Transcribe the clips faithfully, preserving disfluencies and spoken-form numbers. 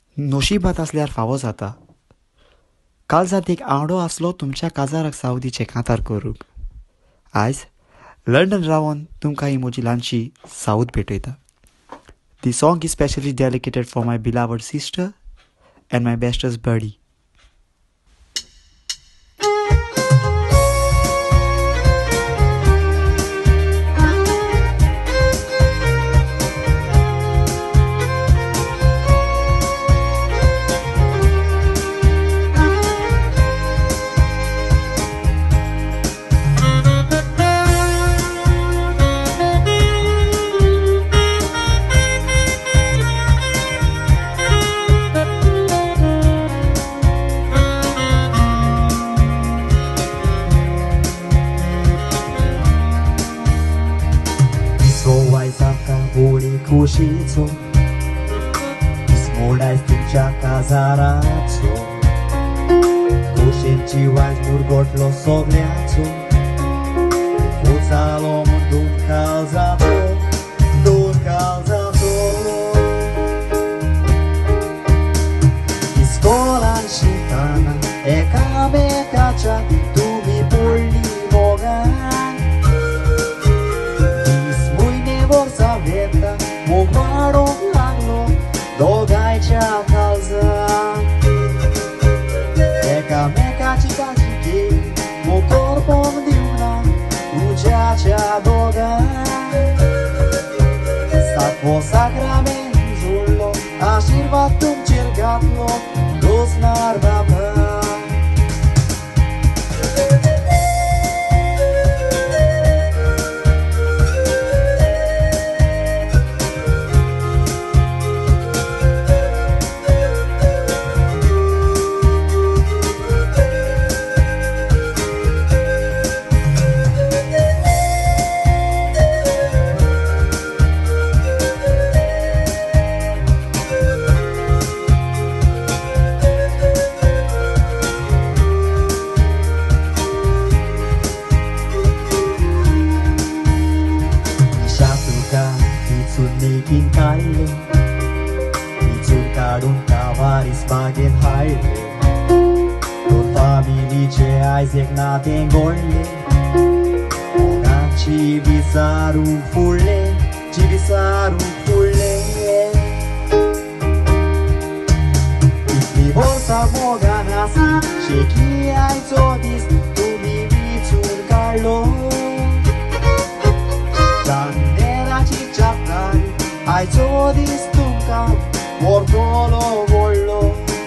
नोशीबात असल्यार फावो जाता. काळजात एक आंवडो आसलो तुमच्या काजाराक सावदीचे कांतार करूंक. आयज लंडन रावन तुमकां ही म्हजी ल्हानशी सावद भेटयता. The song is specially dedicated for my beloved sister and my bestest buddy. खुशीचो मोडायच तुमच्या काजाराचो खोशेंची वायज मुरगोटलो सोगल्याचो उचालो म्हूण दोन काळजाचो दोन काळजाचो इस्कोलान शिकताना एकामेकाच्या तुमी पडली मोगान दीस म्हयने वर्सां वेता मोग वाडोंक लागलो दोगांयच्या काळजांत एकामेकाची काळजी घेयली मोग करपोंक दिवना उज्याच्या दोगांक सातवो साक्रामेंत जोडलो आशिर्वाद तुमचेर घातलो दोसनार बाबा Nikin kaile Itzun kadun kavaris bagen haile Don familice aizek naten golle Ogan civisaru fulle Civisaru fulle Itli borsa moganasa Sheki aizodis Tumi bitzun karlo Dandera cicciacari Aizodis tunkar Mordolo vollo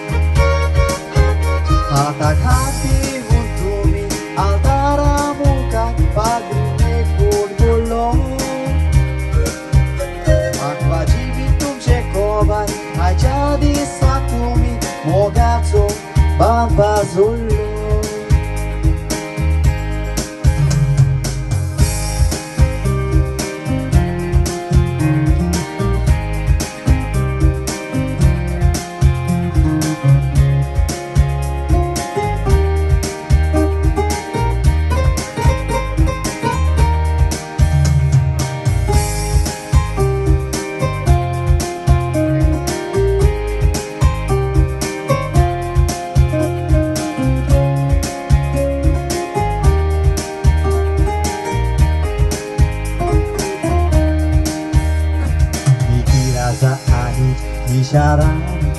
Atakati vuntumi Altara mukat Padrine gurgullo Akvajivi tumce kovar Aizadis satumi Mogazo Bambazullo Isyarat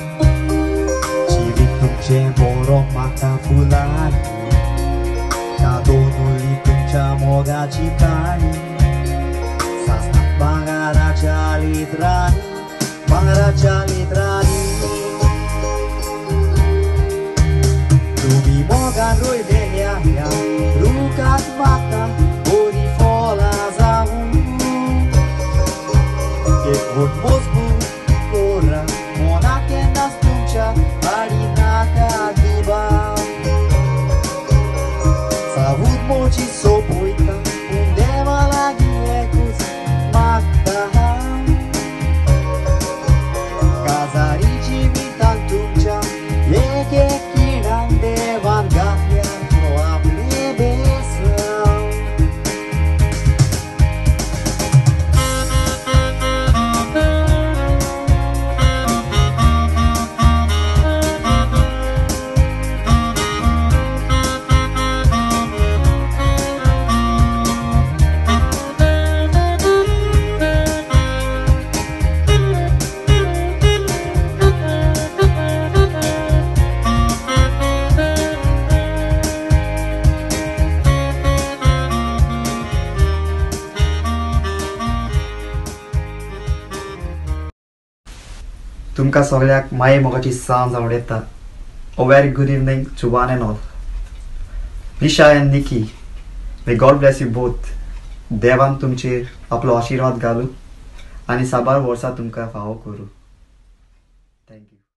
Civic tuमचे borok म्हाका फुलांनी कादोनुली तुमच्या मोगाची काणी सासनाक भांगाराच्या लित्रांनी भांगाराच्या लित्रांनी तुमी मोगान रोयलेल्या ह्या रुखात म्हाका बरी फळां जावूं एक व्हड मजबूत Mona kenas tuमच्या आडी नाका दुबाव सावूद मोची सोपोयता पूण देवा लागीं एकूच मागता हांव काजार तुमकां सगळ्याक माये मोगाची सांज हांव येता. A very good evening to one and all. Nisha and Nikki, may God bless you both. देवान तुमचेर आपलो आशिर्वाद घालूं आनी साबार वर्सां तुमकां फावो करूं.